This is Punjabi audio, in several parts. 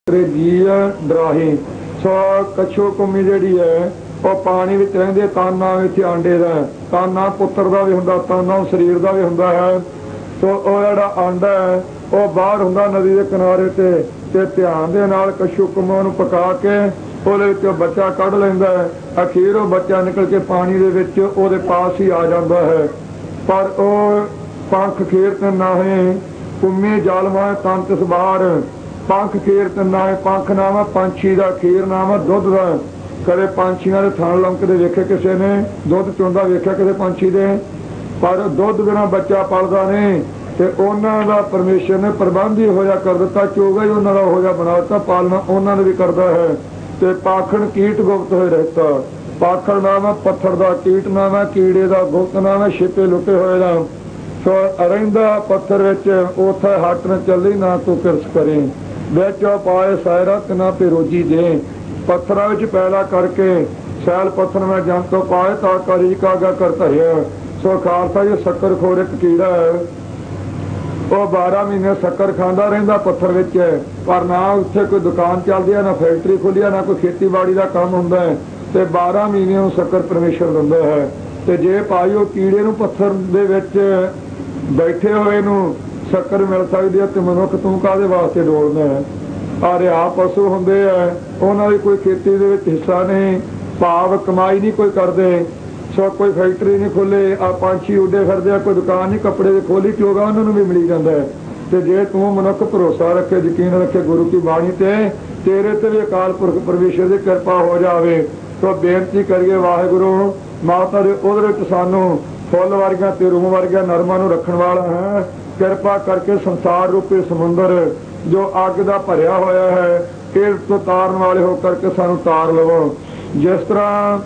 जीव डराही। सो कछू कुमी जिहड़ी है वह पानी विच रहिंदी, ताना विच आंडे दा, ताना पुत्र दा भी हुंदा, ताना शरीर दा भी हुंदा है। सो वह जिहड़ा आंडा है वह बाहर हुंदा नदी के किनारे ते ध्यान दे नाल कछू कुमा नूं पका के ਉਹਦੇ ਵਿੱਚੋਂ ਬੱਚਾ ਕੱਢ ਲੈਂਦਾ है। अखीर वो बच्चा निकल के पानी दे विच ਉਹਦੇ पास ही आ जाता है। पर वह पंख खेर ते नाहे कुम्मी जालमा तंत सवार, पंख खेर ते नाहे, पंख नाम है पंछी का, खीर नाम है दुध का। कदे पंछियों के थण लंकदे वेखे किसी ने, दुध चोंदा वेख्या किसी पंछी दे, पर दुध बिना बच्चा पलदा नहीं। तो उन्हों का परमेश्वर ने प्रबंध ही होया कर दिता, चोगा ही उन्होंने हो जा बना दिता, पालना उन्होंने भी करता है। ते पाखण कीट गुप्त होए रहता, पाखण नाम है पत्थर का, कीट नाम है कीड़े का, गुप्त नाम है छिपे लुके होए का। सो रहिंदा पत्थर विच उथे हट न चली, ना तू किरस करें, बिच पाए सैरा तिना पे रोजी दे। पत्थर विच पैदा करके सैल पत्थर में जन तो पाए ता करी कागा कर धरिया। सो खालसा जी शक्कर खोर एक कीड़ा है, वह 12 महीने शक्कर खांदा रहिंदा पत्थर विच, पर ना उत्थे कोई दुकान चलदी है, ना फैक्ट्री खुली है, ना कोई खेतीबाड़ी का काम हुंदा है। ते 12 महीने शक्कर परमेश्वर दिंदा है। ते जे भाई वो कीड़े नूं पत्थर दे विच बैठे होए नूं शक्कर मिल सकदी है, ते मनुख तूं काहदे वास्ते डोलना है। आ रिहा पशु हुंदे है, उन्हां दी कोई खेती दे विच हिस्सा नहीं, भाव कमाई नहीं कोई करदे। सो कोई फैक्ट्री नहीं खोले, आ पंछी उडे फिरदे, कोई दुकान नहीं कपड़े की खोली, क्योंकि उन्होंने भी मिली जाता है। तो जे तू मनुख भरोसा रखे, यकीन रखे गुरु की बाणी ते, तेरे ते भी अकाल पुरख परमेश्वर की कृपा हो जाए। तो बेनती करिए वाहिगुरु माता दे उहदे विच सानू फुल वर्गिया ते रूह वर्गिया नरमा नूं रखण वाला है। कृपा करके संसार रूपी समुंदर जो अग दा भरिया होया है, इस तो तारन वाले हो करके सानू तार लवो। जिस तरह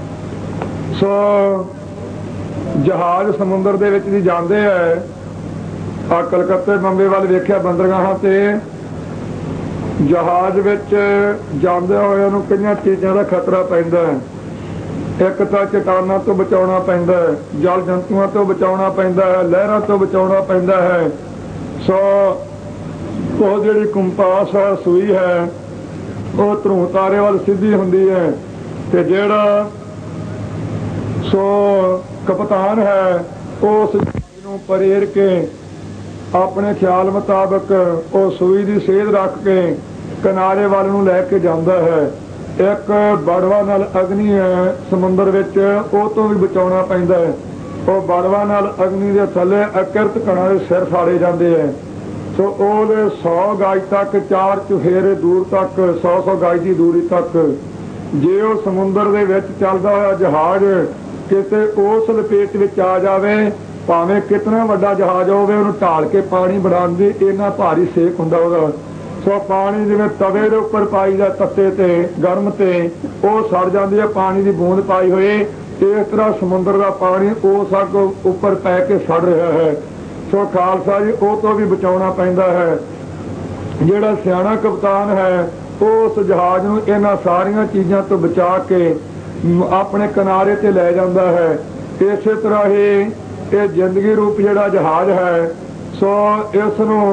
सो जहाज समुंदर दे विच भी जांदे है, आ कलकत्ते बंबे वाल वेख्या बंदरगाहां ते जहाज विच जांदे होए नूं कईयां चीज़ां दा खतरा पैंदा है। एक तो चट्टानां तो बचाउणा पैंदा है, जल जंतुओं तो बचाउणा पैंदा है, लहरां तो बचाउणा पैंदा है। सो वो जिहड़ी कंपास है सूई है वो धरू तारे वाल सीधी हुंदी है, ते जिहड़ा सो कप्तान है उस नूं परेर के अपने ख्याल मुताबक वो सूई की सेध रख के किनारे वाल नूं लैके जांदा है। एक बड़वा नाल अग्नि है समुंदर विच, वो तो भी बचाउणा पैंदा है। वो बड़वा नाल अग्नि दे थल्ले अकिरत कणां दे सिर फाड़े जांदे है। सो ओहदे 100 गज तक, 4 चुफेरे दूर तक, 100 गज की दूरी तक जे वो समुंदर दे विच चलदा होया जहाज किते उस लपेट विच आ जावे, भावें कितना वड्डा जहाज होवे, उहनूं ढाल के पानी बढ़ाउण दी इन्ना भारी सेक हुंदा ओहदा। सो पानी जिवें तवे दे उपर पाई दा तत्ते ते गर्म ते वो सड़ जांदी है, पानी की बूंद पाई होए, इस तरह समुंदर का पानी उस अग उपर पै के सड़ रहा है। सो खालसा जी वो तो भी बचाउणा पैंदा है। जिहड़ा सियाणा कप्तान है उस जहाज नूं इन्हां सारियां चीज़ां तो बचा के अपने किनारे ते लै जांदा है। इस तरह ही ये जिंदगी रूप जिहड़ा जहाज है, सो इस नूं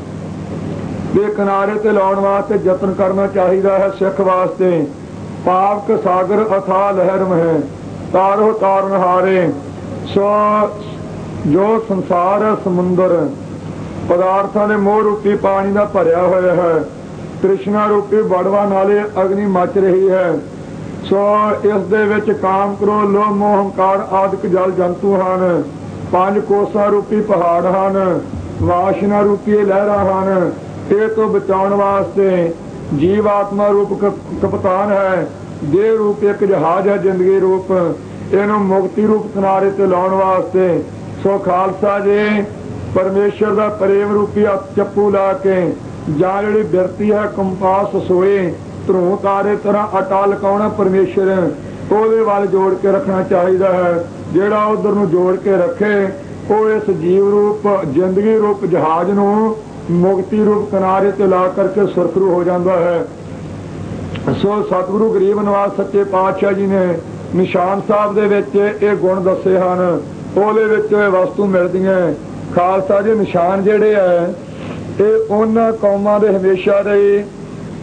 दे किनारे ते लाउण वास्ते यतन करना चाहिदा है। सिख वास्ते पावक सागर अथाह लहर में तारो तारनहारे। सो जो संसार है समुंदर पदार्थां दे मोह रूपी पानी का भरिया होया है, तृष्णा रूपी बड़वा नाले अग्नि मच रही है। सो इस दे विच काम क्रोध लोभ मोह हंकार आदिक जल जंतु हन, 5 कोसा रूपी पहाड़ हन, वासना रूपी लहरां हन। ये तो बचाउण वास्ते जीव आत्मा रूप कप्तान है, देह रूप एक जहाज है जिंदगी रूप, इन्हूं मुक्ति रूप किनारे ते लाउण वास्ते। सो खालसा जी परमेश्वर का प्रेम रूपी चप्पू ला के जां जिहड़ी बिरती है कंपास सोए धरू तारे तरह अटल कौना परमेश्वर ਉਹਦੇ वाल जोड़ के रखना चाहिए है। ਜਿਹੜਾ उधर ਨੂੰ जोड़ के रखे वो इस जीव रूप जिंदगी रूप जहाज ਨੂੰ मुक्ति रूप किनारे ते ला करके सुरखरू हो जाता है। सो सतगुरु गरीब नवाज सच्चे पातशाह जी ने निशान साहब दे विच ये गुण दसे हैं, ਉਹਦੇ ਵਿੱਚ वस्तु मिलदियां। खालसा जी निशान जिहड़े है ये उन्हां कौमां दे हमेशा दे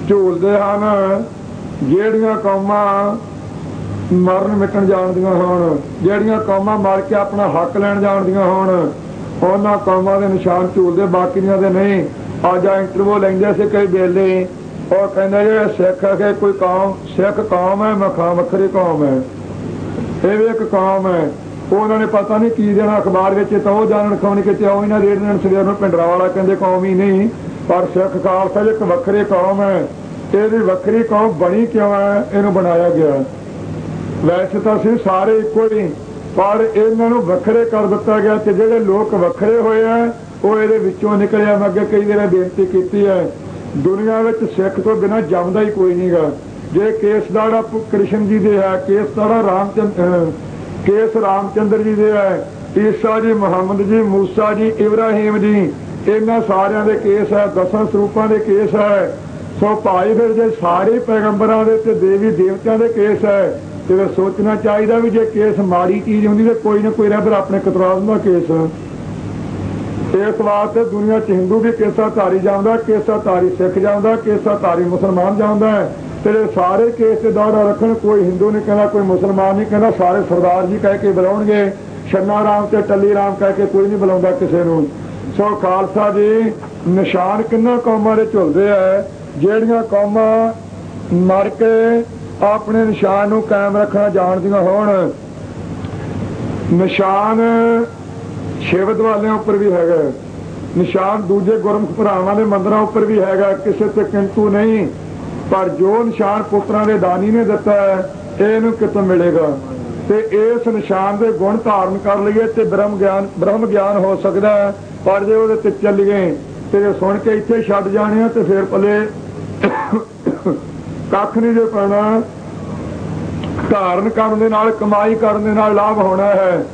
ਝੂਲਦੇ ਹਨ। ਜਿਹੜੀਆਂ ਕੌਮਾਂ ਮਰਨ ਮਿਟਣ ਜਾਣਦੀਆਂ ਹੋਣ, ਜਿਹੜੀਆਂ ਕੌਮਾਂ ਮਰ ਕੇ ਆਪਣਾ ਹੱਕ ਲੈਣ ਜਾਣਦੀਆਂ ਹੋਣ, ਉਹਨਾਂ ਕੌਮਾਂ ਦੇ ਨਿਸ਼ਾਨ ਝੂਲਦੇ, ਬਾਕੀਆਂ ਦੇ ਨਹੀਂ। ਅੱਜ ਆ ਇੰਟਰਵਿਊ ਲੈਂਦੇ ਸੀ ਕਈ ਵੇਲੇ, ਉਹ ਕਹਿੰਦੇ ਜੇ ਸਿੱਖ ਹੈ ਕੋਈ ਕੌਮ, ਸਿੱਖ ਕੌਮ ਹੈ, ਮਖਾ ਵੱਖਰੀ ਕੌਮ ਹੈ, ਇਹ ਵੀ ਇੱਕ ਕੌਮ ਹੈ। ਉਹਨਾਂ ਨੇ ਪਤਾ ਨਹੀਂ ਕੀ ਦੇਣਾ ਅਖਬਾਰ ਵਿੱਚ, ਤਾਂ ਉਹ ਜਾਣਨ ਖਾਣ ਕਿਤੇ ਉਹ ਇਹਨਾਂ ਰੇਡ ਦੇਣ ਸਵੇਰ ਨੂੰ ਭਿੰਡਰਾ ਵਾਲਾ ਕਹਿੰਦੇ ਕੌਮ ਹੀ ਨਹੀਂ, ਪਰ ਸਿੱਖ ਖਾਲਸਾ ਇੱਕ ਵੱਖਰੀ ਕੌਮ ਹੈ। ਇਹਦੀ ਵੱਖਰੀ ਕੌਮ ਬਣੀ ਕਿਉਂ ਹੈ? ਇਹਨੂੰ ਬਣਾਇਆ ਗਿਆ। ਵੈਸੇ ਤਾਂ ਅਸੀਂ ਸਾਰੇ ਇੱਕੋ ਹੀ, ਪਰ ਇਹਨਾਂ ਨੂੰ ਵੱਖਰੇ ਕਰ ਦਿੱਤਾ ਗਿਆ ਤੇ ਜਿਹੜੇ ਲੋਕ ਵੱਖਰੇ ਹੋਏ ਆ ਉਹ ਇਹਦੇ ਵਿੱਚੋਂ ਨਿਕਲੇ ਆ। ਮੈਂ ਅੱਗੇ ਕਈ ਵਾਰ ਬੇਨਤੀ ਕੀਤੀ ਹੈ, ਦੁਨੀਆ ਵਿੱਚ ਸਿੱਖ ਤੋਂ ਬਿਨਾਂ ਜੰਮਦਾ ਹੀ ਕੋਈ ਨਹੀਂ ਗਾ। ਜੇ ਕੇਸਦਾੜਾ ਕ੍ਰਿਸ਼ਨ ਜੀ ਦੇ ਹੈ, ਕੇਸ ਰਾਮਚੰਦਰ ਜੀ ਦੇ ਹੈ, ਈਸਾ ਜੀ, ਮੁਹੰਮਦ ਜੀ, ਮੂਸਾ ਜੀ, ਇਬਰਾਹੀਮ ਜੀ, ਇਹਨਾਂ ਸਾਰਿਆਂ ਦੇ ਕੇਸ ਹੈ, 10 ਸਰੂਪਾਂ ਦੇ ਕੇਸ ਹੈ। ਸੋ ਭਾਈ ਫਿਰ ਜੇ ਸਾਰੇ ਪੈਗੰਬਰਾਂ ਦੇ ਤੇ ਦੇਵੀ ਦੇਵਤਿਆਂ ਦੇ ਕੇਸ ਹੈ ਤੇ ਫਿਰ ਸੋਚਣਾ ਚਾਹੀਦਾ ਵੀ ਜੇ ਕੇਸ ਮਾੜੀ ਚੀਜ਼ ਹੁੰਦੀ ਤੇ ਕੋਈ ਨਾ ਕੋਈ ਰੱਬ ਆਪਣੇ ਕਤਰਾ ਦਿੰਦਾ ਕੇਸ। ਇਸ ਵਾਸਤੇ ਦੁਨੀਆ 'ਚ ਹਿੰਦੂ ਵੀ ਕੇਸਾ ਧਾਰੀ ਜਾਂਦਾ, ਕੇਸਾ ਧਾਰੀ ਸਿੱਖ ਜਾਂਦਾ, ਕੇਸਾ ਧਾਰੀ ਮੁਸਲਮਾਨ ਜਾਂਦਾ ਹੈ। ਤੇ ਸਾਰੇ ਕੇਸ ਤੇ ਦਾੜਾ ਰੱਖਣ, ਕੋਈ ਹਿੰਦੂ ਨਹੀਂ ਕਹਿੰਦਾ, ਕੋਈ ਮੁਸਲਮਾਨ ਨਹੀਂ ਕਹਿੰਦਾ, ਸਾਰੇ ਸਰਦਾਰ ਜੀ ਕਹਿ ਕੇ ਬੁਲਾਉਣਗੇ, ਛੰਨਾ ਰਾਮ ਤੇ ਟੱਲੀ ਰਾਮ ਕਹਿ ਕੇ ਕੋਈ ਨਹੀਂ ਬੁਲਾਉਂਦਾ ਕਿਸੇ ਨੂੰ। ਸੋ ਖਾਲਸਾ ਜੀ ਨਿਸ਼ਾਨ ਕਿੰਨਾ ਕੌਮਾਂ ਦੇ ਝੁਲਦੇ ਆ। ਜਿਹੜੀਆਂ ਕੌਮਾਂ ਮਰ ਕੇ ਆਪਣੇ ਨਿਸ਼ਾਨ ਨੂੰ ਕਾਇਮ ਰੱਖਣਾ ਜਾਣਦੀਆਂ ਹੋਣ। ਨਿਸ਼ਾਨ ਸ਼ਿਵ ਦਵਾਲਿਆਂ ਉੱਪਰ ਵੀ ਹੈਗਾ, ਨਿਸ਼ਾਨ ਦੂਜੇ ਗੁਰਮੁਖ ਭਰਾਵਾਂ ਦੇ ਮੰਦਰਾਂ ਉੱਪਰ ਵੀ ਹੈਗਾ, ਕਿਸੇ ਤੇ ਕਿੰਤੂ ਨਹੀਂ। ਪਰ ਜੋ ਨਿਸ਼ਾਨ ਪੁੱਤਰਾਂ ਦੇ ਦਾਨੀ ਨੇ ਦਿੱਤਾ ਹੈ ਇਹਨੂੰ ਕਿਤੋਂ ਮਿਲੇਗਾ? ਤੇ ਇਸ ਨਿਸ਼ਾਨ ਦੇ ਗੁਣ ਧਾਰਨ ਕਰ ਲਈਏ ਤੇ ਬ੍ਰਹਮ ਗਿਆਨ ਹੋ ਸਕਦਾ ਹੈ। ਪਰ ਜੇ ਉਹਦੇ ਤੇ ਚੱਲੀਏ ਤੇ ਸੁਣ ਕੇ ਇੱਥੇ ਛੱਡ ਜਾਣੇ ਆ ਤੇ ਫਿਰ ਪੱਲੇ ਕੱਖ ਨਹੀਂ ਜੇ ਪੈਣਾ। ਧਾਰਨ ਕਰਨ ਦੇ ਨਾਲ, ਕਮਾਈ ਕਰਨ ਦੇ ਨਾਲ ਲਾਭ ਹੋਣਾ ਹੈ।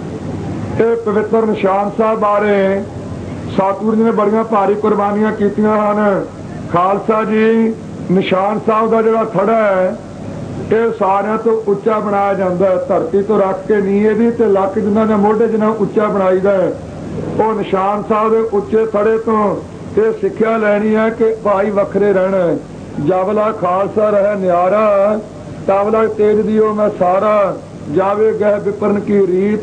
ਇਹ ਪਵਿੱਤਰ ਨਿਸ਼ਾਨ ਸਾਹਿਬ ਬਾਰੇ ਸਤਿਗੁਰੂ ਜੀ ਨੇ ਬੜੀਆਂ ਭਾਰੀ ਕੁਰਬਾਨੀਆਂ ਕੀਤੀਆਂ ਹਨ। ਖਾਲਸਾ ਜੀ ਨਿਸ਼ਾਨ ਸਾਹਿਬ ਦਾ ਜਿਹੜਾ ਥੜਾ ਹੈ ਇਹ ਸਾਰਿਆਂ ਤੋਂ ਉੱਚਾ ਬਣਾਇਆ ਜਾਂਦਾ ਹੈ। ਧਰਤੀ ਤੋਂ ਰੱਖ ਕੇ ਨੀਂਹ ਇਹਦੀ ਤੇ ਲੱਕ ਜਿਨ੍ਹਾਂ ਦੇ ਮੋਢੇ ਜਿੰਨਾ ਉੱਚਾ ਬਣਾਈਦਾ ਹੈ। ਉਹ ਨਿਸ਼ਾਨ ਸਾਹਿਬ ਦੇ ਉੱਚੇ ਥੜੇ ਤੋਂ ਇਹ ਸਿੱਖਿਆ ਲੈਣੀ ਹੈ ਕਿ ਭਾਈ ਵੱਖਰੇ ਰਹਿਣਾ। ਜਬਲਾ ਖਾਲਸਾ ਰਹਿ ਨਿਆਰਾ, ਤਬਲਾ ਤੇਜ ਦਿਓ ਮੈਂ ਸਾਰਾ, ਜਾਵੇ ਗਹਿ ਵਿਪਰਨ ਕੀ ਰੀਤ,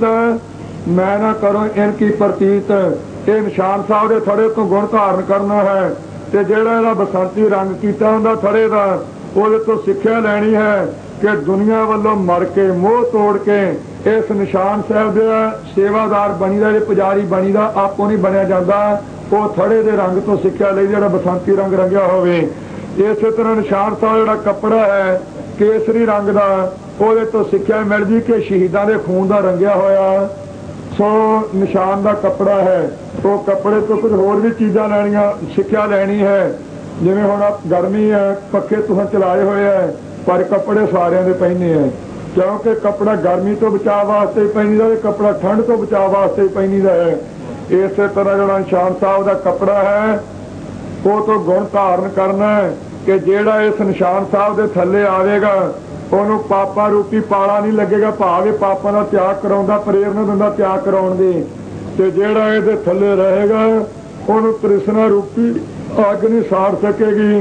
ਮੈਂ ਨਾ ਕਰੋ ਇਨ ਕੀ ਪ੍ਰਤੀਤ। ਇਹ ਨਿਸ਼ਾਨ ਸਾਹਿਬ ਦੇ ਥੜੇ ਤੋਂ ਗੁਣ ਧਾਰਨ ਕਰਨਾ ਹੈ। ਤੇ ਜਿਹੜਾ ਇਹਦਾ ਬਸੰਤੀ ਰੰਗ ਕੀਤਾ ਹੁੰਦਾ ਥੜੇ ਦਾ, ਉਹਦੇ ਤੋਂ ਸਿੱਖਿਆ ਲੈਣੀ ਹੈ ਕਿ ਦੁਨੀਆ ਵੱਲੋਂ ਮਰ ਕੇ, ਮੋਹ ਤੋੜ ਕੇ ਇਸ ਨਿਸ਼ਾਨ ਸਾਹਿਬ ਦੇ ਸੇਵਾਦਾਰ ਬਣੀਦਾ, ਜੇ ਪੁਜਾਰੀ ਬਣੀਦਾ, ਆਪੋ ਨਹੀਂ ਬਣਿਆ ਜਾਂਦਾ। ਉਹ ਥੜੇ ਦੇ ਰੰਗ ਤੋਂ ਸਿੱਖਿਆ ਲਈ, ਜਿਹੜਾ ਬਸੰਤੀ ਰੰਗ ਰੰਗਿਆ ਹੋਵੇ। ਇਸੇ ਤਰ੍ਹਾਂ ਨਿਸ਼ਾਨ ਸਾਹਿਬ ਜਿਹੜਾ ਕੱਪੜਾ ਹੈ ਕੇਸਰੀ ਰੰਗ ਦਾ, ਉਹਦੇ ਤੋਂ ਸਿੱਖਿਆ ਮਿਲਦੀ ਕਿ ਸ਼ਹੀਦਾਂ ਦੇ ਖੂਨ ਦਾ ਰੰਗਿਆ ਹੋਇਆ ਸੋ ਨਿਸ਼ਾਨ ਦਾ ਕੱਪੜਾ ਹੈ। ਉਹ ਕੱਪੜੇ ਤੋਂ ਕੁਝ ਹੋਰ ਵੀ ਚੀਜ਼ਾਂ ਲੈਣੀਆਂ, ਸਿੱਖਿਆ ਲੈਣੀ ਹੈ। ਜਿਵੇਂ ਹੁਣ ਗਰਮੀ ਹੈ, ਪੱਖੇ ਤੁਸੀਂ ਚਲਾਏ ਹੋਏ ਹੈ, ਪਰ ਕੱਪੜੇ ਸਾਰਿਆਂ ਦੇ ਪਹਿਨੇ ਹੈ, ਕਿਉਂਕਿ ਕੱਪੜਾ ਗਰਮੀ ਤੋਂ ਬਚਾਅ ਵਾਸਤੇ ਹੀ ਪਹਿਨੀਦਾ, ਕੱਪੜਾ ਠੰਡ ਤੋਂ ਬਚਾਅ ਵਾਸਤੇ ਹੀ ਪਹਿਨੀਦਾ ਹੈ। ਇਸੇ ਤਰ੍ਹਾਂ ਜਿਹੜਾ ਨਿਸ਼ਾਨ ਸਾਹਿਬ ਦਾ ਕੱਪੜਾ ਹੈ ਉਹ ਤੋਂ ਗੁਣ ਧਾਰਨ ਕਰਨਾ ਹੈ ਕਿ ਜਿਹੜਾ ਇਸ ਨਿਸ਼ਾਨ ਸਾਹਿਬ ਦੇ ਥੱਲੇ ਆਵੇਗਾ ਉਹਨੂੰ ਪਾਪਾ ਰੂਪੀ ਪਾਲਾ ਨਹੀਂ ਲੱਗੇਗਾ, ਭਾਵੇਂ ਪਾਪਾਂ ਦਾ ਤਿਆਗ ਕਰਾਉਂਦਾ, ਪ੍ਰੇਰਨਾ ਦਿੰਦਾ ਤਿਆਗ ਕਰਾਉਣ ਦੀ। ਤੇ ਜਿਹੜਾ ਇਹਦੇ ਥੱਲੇ ਰਹੇਗਾ ਉਹਨੂੰ ਤ੍ਰਿਸ਼ਨਾ ਰੂਪੀ ਅੱਗ ਨਹੀਂ ਸਾੜ ਸਕੇਗੀ।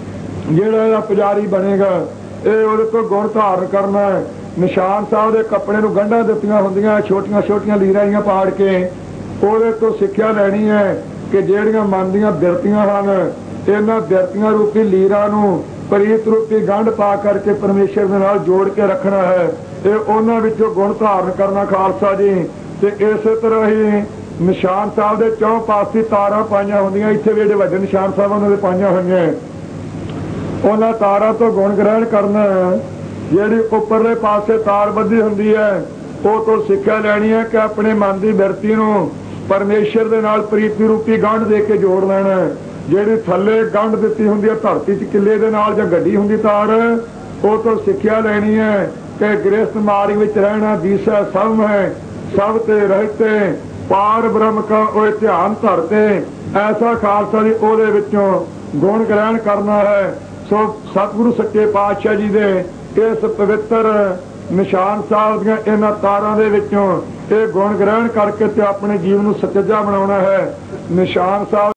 ਜਿਹੜਾ ਇਹਦਾ ਪੁਜਾਰੀ ਬਣੇਗਾ ਇਹ ਉਹਦੇ ਤੋਂ ਗੁਣ ਧਾਰਨ ਕਰਨਾ ਹੈ। ਨਿਸ਼ਾਨ ਸਾਹਿਬ ਦੇ ਕੱਪੜੇ ਨੂੰ ਗੰਢਾਂ ਦਿੱਤੀਆਂ ਹੁੰਦੀਆਂ, ਛੋਟੀਆਂ ਛੋਟੀਆਂ ਲੀਰਾਂ ਜਿਹੀਆਂ ਪਾੜ ਕੇ, ਉਹਦੇ ਤੋਂ ਸਿੱਖਿਆ ਲੈਣੀ ਹੈ ਕਿ ਜਿਹੜੀਆਂ ਮਨ ਦੀਆਂ ਬਿਰਤੀਆਂ ਹਨ, ਇਹਨਾਂ ਬਿਰਤੀਆਂ ਰੂਪੀ ਲੀਰਾਂ ਨੂੰ ਪ੍ਰੀਤ ਰੂਪੀ ਗੰਢ ਪਾ ਕਰਕੇ ਪਰਮੇਸ਼ਰ ਦੇ ਨਾਲ ਜੋੜ ਕੇ ਰੱਖਣਾ ਹੈ। ਇਹ ਉਹਨਾਂ ਵਿੱਚੋਂ ਗੁਣ ਧਾਰਨ ਕਰਨਾ ਖਾਲਸਾ ਜੀ। ਤੇ ਇਸੇ ਤਰ੍ਹਾਂ ਹੀ ਨਿਸ਼ਾਨ ਸਾਹਿਬ ਦੇ ਚੌਂ ਪਾਸੇ ਤਾਰਾਂ ਪਾਈਆਂ ਹੁੰਦੀਆਂ, ਇੱਥੇ ਵੀ ਜਿਹੜੇ ਵੱਡੇ ਨਿਸ਼ਾਨ ਸਾਹਿਬ ਉਹਨਾਂ ਦੇ ਪਾਈਆਂ ਹੋਈਆਂ, ਉਹਨਾਂ ਤਾਰਾਂ ਤੋਂ ਗੁਣ ਗ੍ਰਹਿਣ ਕਰਨਾ। ਜਿਹੜੀ ਉੱਪਰਲੇ ਪਾਸੇ ਤਾਰ ਬੱਧੀ ਹੁੰਦੀ ਹੈ ਉਹ ਤੋਂ ਸਿੱਖਿਆ ਲੈਣੀ ਹੈ ਕਿ ਆਪਣੇ ਮਨ ਦੀ ਬਿਰਤੀ ਨੂੰ ਪਰਮੇਸ਼ਰ ਦੇ ਨਾਲ ਪ੍ਰੀਤੀ ਰੂਪੀ ਗੰਢ ਦੇ ਕੇ ਜੋੜ ਲੈਣਾ। ਜਿਹੜੀ ਥੱਲੇ ਗੰਢ ਦਿੱਤੀ ਹੁੰਦੀ ਹੈ ਧਰਤੀ 'ਚ ਕਿੱਲੇ ਦੇ ਨਾਲ ਜਾਂ ਗੱਡੀ ਹੁੰਦੀ ਤਾਰ, ਉਹ ਤੋਂ ਸਿੱਖਿਆ ਲੈਣੀ ਹੈ ਕਿ ਗ੍ਰਸਥ ਮਾਰਗ ਵਿੱਚ ਰਹਿਣਾ, ਦੀਸਾ ਸਭ ਹੈ, ਸਭ ਤੇ ਰਹਤੇ, ਪਾਰ ਬ੍ਰਹਮ ਕਾ ਉਹ ਧਿਆਨ ਧਰਤੇ। ਐਸਾ ਖਾਲਸਾ ਜੀ ਉਹਦੇ ਵਿੱਚੋਂ ਗੁਣ ਗ੍ਰਹਿਣ ਕਰਨਾ ਹੈ। ਸੋ ਸਤਿਗੁਰੂ ਸੱਚੇ ਪਾਤਸ਼ਾਹ ਜੀ ਦੇ ਇਸ ਪਵਿੱਤਰ ਨਿਸ਼ਾਨ ਸਾਹਿਬ ਦੀਆਂ ਇਹਨਾਂ ਤਾਰਾਂ ਦੇ ਵਿੱਚੋਂ ਇਹ ਗੁਣ ਗ੍ਰਹਿਣ ਕਰਕੇ ਤੇ ਆਪਣੇ ਜੀਵਨ ਨੂੰ ਸੱਚਾ ਬਣਾਉਣਾ ਹੈ। ਨਿਸ਼ਾਨ ਸਾਹਿਬ